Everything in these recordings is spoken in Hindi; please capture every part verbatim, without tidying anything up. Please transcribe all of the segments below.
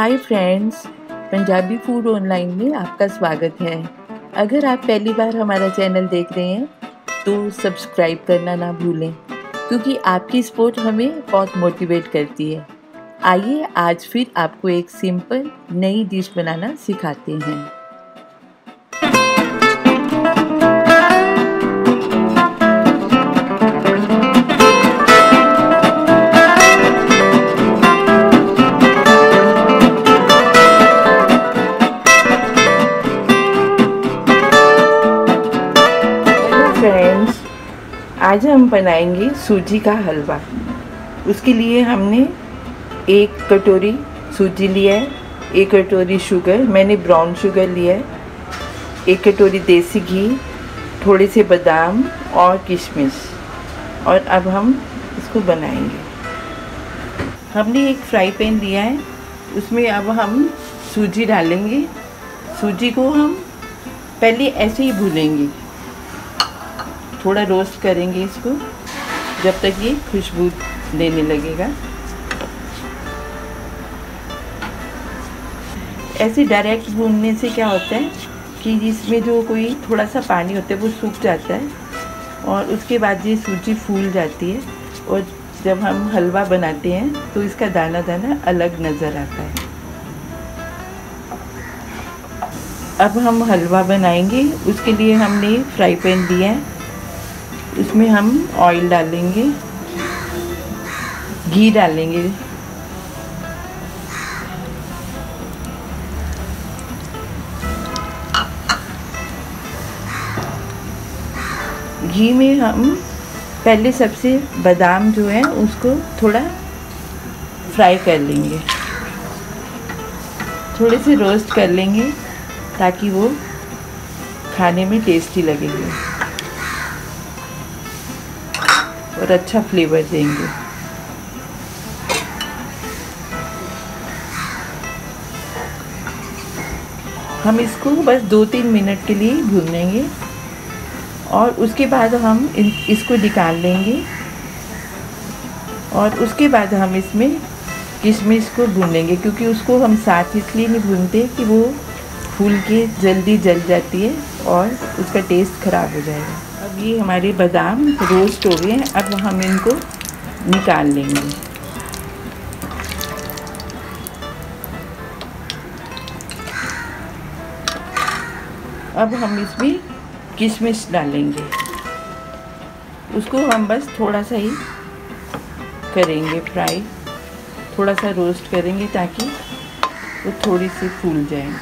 हाय फ्रेंड्स, पंजाबी फूड ऑनलाइन में आपका स्वागत है। अगर आप पहली बार हमारा चैनल देख रहे हैं तो सब्सक्राइब करना ना भूलें, क्योंकि आपकी सपोर्ट हमें बहुत मोटिवेट करती है। आइए आज फिर आपको एक सिंपल नई डिश बनाना सिखाते हैं। फ्रेंड्स, आज हम बनाएंगे सूजी का हलवा। उसके लिए हमने एक कटोरी सूजी लिया है, एक कटोरी शुगर, मैंने ब्राउन शुगर लिया है, एक कटोरी देसी घी, थोड़े से बादाम और किशमिश। और अब हम इसको बनाएंगे। हमने एक फ्राई पैन लिया है, उसमें अब हम सूजी डालेंगे। सूजी को हम पहले ऐसे ही भूनेंगे, थोड़ा रोस्ट करेंगे इसको जब तक ये खुशबू देने लगेगा। ऐसे डायरेक्ट भूनने से क्या होता है कि इसमें जो कोई थोड़ा सा पानी होता है वो सूख जाता है और उसके बाद ये सूजी फूल जाती है और जब हम हलवा बनाते हैं तो इसका दाना दाना अलग नज़र आता है। अब हम हलवा बनाएंगे। उसके लिए हमने फ्राई पैन लिया है, उसमें हम ऑयल डालेंगे, घी डालेंगे, घी में हम पहले सबसे बादाम जो है उसको थोड़ा फ्राई कर लेंगे, थोड़े से रोस्ट कर लेंगे ताकि वो खाने में टेस्टी लगेंगे और अच्छा फ्लेवर देंगे। हम इसको बस दो तीन मिनट के लिए भूनेंगे और उसके बाद हम इसको निकाल लेंगे और उसके बाद हम इसमें किशमिश को भूनेंगे, क्योंकि उसको हम साथ इसलिए नहीं भूनते कि वो फूल के जल्दी जल जाती है और उसका टेस्ट ख़राब हो जाएगा। अब ये हमारे बादाम रोस्ट हो गए हैं, अब हम इनको निकाल लेंगे। अब हम इसमें किशमिश डालेंगे, उसको हम बस थोड़ा सा ही करेंगे फ्राई, थोड़ा सा रोस्ट करेंगे ताकि वो थोड़ी सी फूल जाए।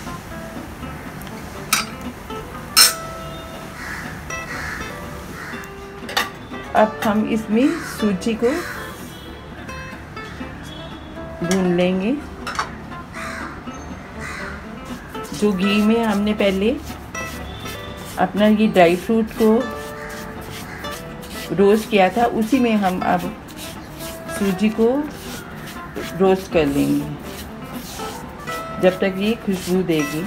अब हम इसमें सूजी को भून लेंगे। जो घी में हमने पहले अपना ये ड्राई फ्रूट को रोस्ट किया था, उसी में हम अब सूजी को रोस्ट कर लेंगे जब तक ये खुशबू देगी।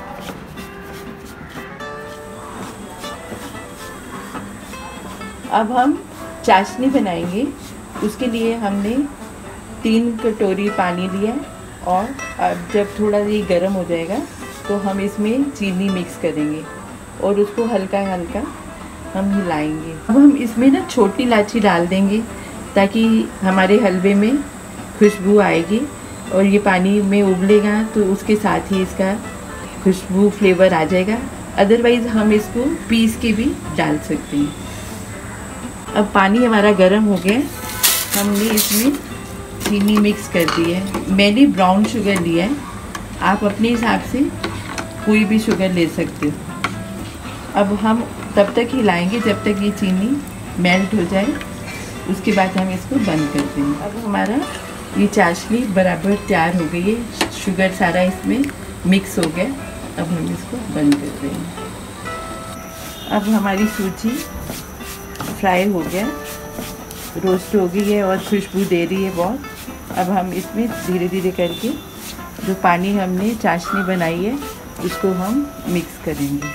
अब हम चाशनी बनाएंगे। उसके लिए हमने तीन कटोरी पानी लिया और अब जब थोड़ा ये गर्म हो जाएगा तो हम इसमें चीनी मिक्स करेंगे और उसको हल्का हल्का हम हिलाएंगे। अब हम इसमें ना छोटी इलायची डाल देंगे ताकि हमारे हलवे में खुशबू आएगी और ये पानी में उबलेगा तो उसके साथ ही इसका खुशबू फ्लेवर आ जाएगा। अदरवाइज़ हम इसको पीस के भी डाल सकते हैं। अब पानी हमारा गर्म हो गया, हमने इसमें चीनी मिक्स कर दी है। मैंने ब्राउन शुगर लिया है, आप अपने हिसाब से कोई भी शुगर ले सकते हो। अब हम तब तक हिलाएंगे जब तक ये चीनी मेल्ट हो जाए, उसके बाद हम इसको बंद कर देंगे। अब हमारा ये चाशनी बराबर तैयार हो गई है, शुगर सारा इसमें मिक्स हो गया। अब हम इसको बंद कर देंगे। अब हमारी सूजी फ्राई हो गया, रोस्ट हो गई है और खुशबू दे रही है बहुत। अब हम इसमें धीरे धीरे करके जो पानी हमने चाशनी बनाई है उसको हम मिक्स करेंगे।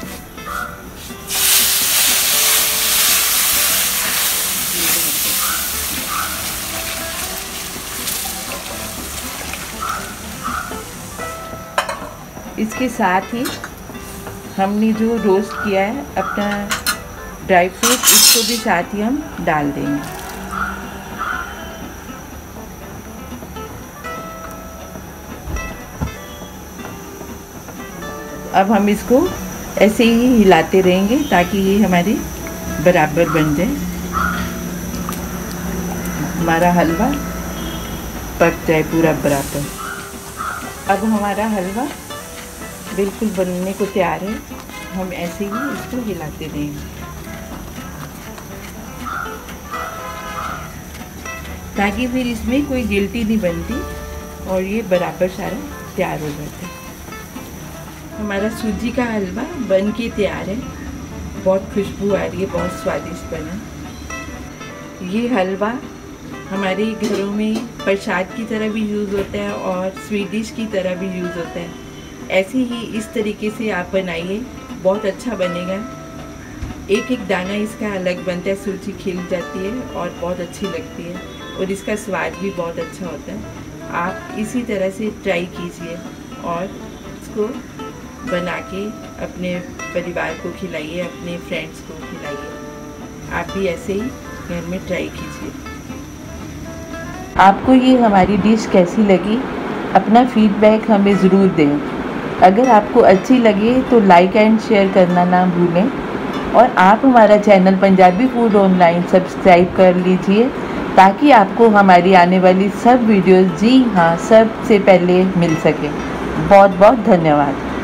इसके साथ ही हमने जो रोस्ट किया है अपना ड्राई फ्रूट, इसको भी साथ ही हम डाल देंगे। अब हम इसको ऐसे ही हिलाते रहेंगे ताकि ये हमारे बराबर बन जाए, हमारा हलवा पक जाए पूरा बराबर। अब हमारा हलवा बिल्कुल बनने को तैयार है, हम ऐसे ही इसको हिलाते रहेंगे ताकि फिर इसमें कोई गिल्टी नहीं बनती और ये बराबर सारा तैयार हो जाता है। हमारा सूजी का हलवा बन के तैयार है, बहुत खुशबू आ रही है, बहुत स्वादिष्ट बना। ये हलवा हमारे घरों में प्रसाद की तरह भी यूज़ होता है और स्वीट डिश की तरह भी यूज़ होता है। ऐसे ही इस तरीके से आप बनाइए, बहुत अच्छा बनेगा। एक एक दाना इसका अलग बनता है, सूजी खिल जाती है और बहुत अच्छी लगती है और इसका स्वाद भी बहुत अच्छा होता है। आप इसी तरह से ट्राई कीजिए और इसको बना के अपने परिवार को खिलाइए, अपने फ्रेंड्स को खिलाइए। आप भी ऐसे ही घर में ट्राई कीजिए। आपको ये हमारी डिश कैसी लगी, अपना फीडबैक हमें ज़रूर दें। अगर आपको अच्छी लगे तो लाइक एंड शेयर करना ना भूलें और आप हमारा channel Punjabi food online subscribe कर लीजिए ताकि आपको हमारी आने वाली सब वीडियोस जी हाँ सबसे पहले मिल सके। बहुत बहुत धन्यवाद।